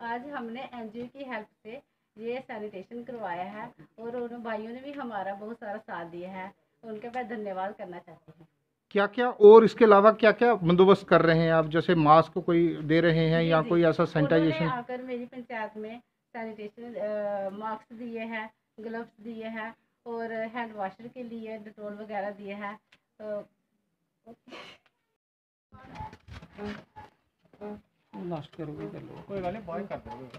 आज हमने एनजीओ की हेल्प से ये सैनिटेशन करवाया है और उन भाइयों ने भी हमारा बहुत सारा साथ दिया है, उनका मैं धन्यवाद करना चाहती हूँ। क्या क्या और इसके अलावा क्या क्या बंदोबस्त कर रहे हैं आप, जैसे मास्क कोई दे रहे हैं या कोई ऐसा सैनिटाइजेशन? आकर मेरी पंचायत में सैनिटेशन मास्क दिए हैं, ग्लव्स दिए हैं और हैंड वॉशर के लिए डिटॉल वगैरह दिए हैं। लास्ट करोगे कर लो, कोई गल नहीं, बाद कर दोगे।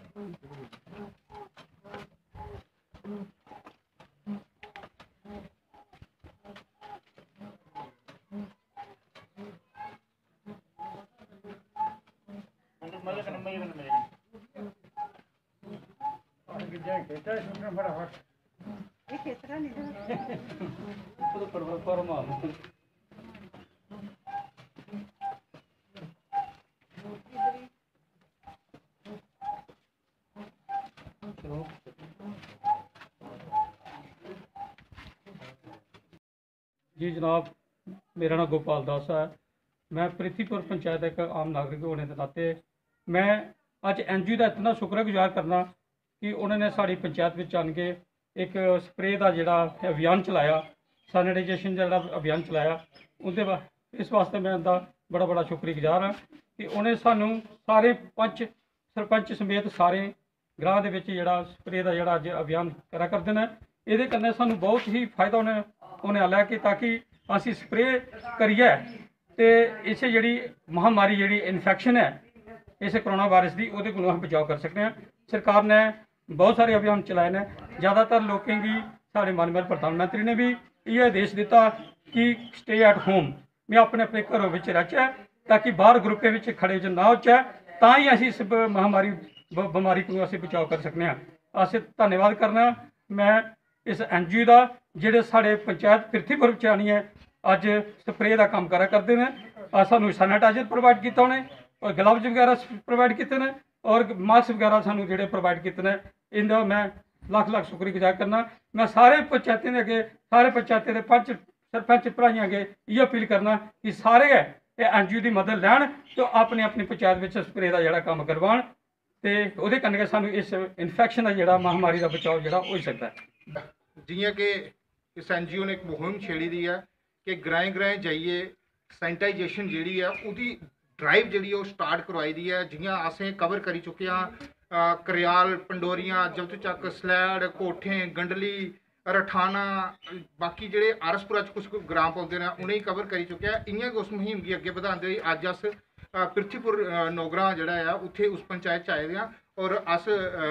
जी जनाब, मेरा नाम गोपाल दास है। मैं प्रीतिपुर पंचायत एक आम नागरिक होने के नाते मैं अज एनजीओ का इतना शुक्रगुजार करना कि उन्होंने साड़ी पंचायत में आन के एक स्प्रे का जोड़ा अभियान चलाया, सैनिटाइजेशन का अभियान चलाया। उनके इस वास्ते मैं उनका बड़ा बड़ा शुक्रगुजार हाँ कि उन्हें सानू सारे पंच सरपंच समेत सारे ग्रां दे विच जिहड़ा स्प्रे का जोड़ा अज अभियान करा करते हैं। ये कन्नै सानू बहुत ही फायदा होने वाला है कि ताकि असी स्प्रे करिए तो इस जी महामारी जी इन्फेक्शन है इस कोरोना वायरस की वो हम बचाव कर सकते हैं। सरकार ने बहुत सारे अभियान चलाए हैं। ज़्यादातर लोगों की साढ़े माननीय प्रधानमंत्री ने भी ये आदेश दिता कि स्टे एट होम, मैं अपने अपने घरों में रहचे ताकि बाहर ग्रुपें में खड़े च ना होचे, तां ही असी इस महामारी बीमारी को असी बचाव कर सकते हैं। अस धन्यवाद करना मैं इस एनजीओ का जिहड़े साढ़े पंचायत प्रीतिपुर च आनी है अज स्प्रे का काम करा करते हैं। सानू सैनिटाइजर प्रोवाइड किया उन्हें और ग्लव्स वगैरह प्रोवाइड किए हैं और मास्क वगैरह सानू जिहड़े प्रोवाइड किए हैं। इनका मैं लख लख शुक्रगुजार करना। मैं सारे पंचायतें के अगे सारे पंचायतें के पंच सरपंच भराइयां अगे ये अपील करना कि सारे एनजीओ की मदद लैन तो अपनी अपनी पंचायत में स्प्रे का जोड़ा काम करवान तो वो कन्नै सानू इस इन्फेक्शन का जोड़ा महामारी का बचाव जोड़ा हो सकता है। जियां कि इस एनजीओ ने एक मुहिम छेड़ी दी है कि ग्राएं ग्राएं जाइए सैनिटाइजेशन जी है उसकी ड्राइव जी स्टार्ट करवाई दी है। जियां असें कवर करी चुके हाँ करियाल पंडोरियां जब तक सलैड़ कोठें गंडली रठाना बाकी जोड़े आरसपुरा कुछ ग्राम पौंदे ने उन्हें कवर करी चुके हैं। इयां उस मुहिम की अगे बढ़ाते हुए अज अस पृथीपुर नोगरां जोड़ा है उत्थे उस पंचायत आए दे और अस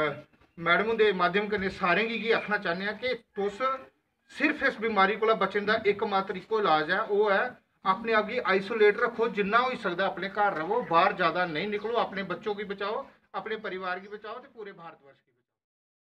मैडम के माध्यम कन्नै सारें गी आखना चाहते हैं कि तुस सिर्फ इस बीमारी को बचने का एकमात्र इको इलाज है वो है अपने आप की आइसोलेट रखो, जिन्ना हो सकता अपने घर रहो, बाहर ज़्यादा नहीं निकलो, अपने बच्चों की बचाओ, अपने परिवार की बचाओ तो पूरे भारतवर्ष की।